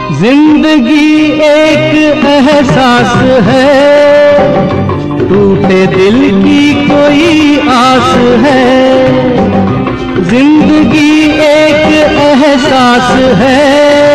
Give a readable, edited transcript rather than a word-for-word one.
जिंदगी एक एहसास है, टूटे दिल की कोई आस है। जिंदगी एक एहसास है,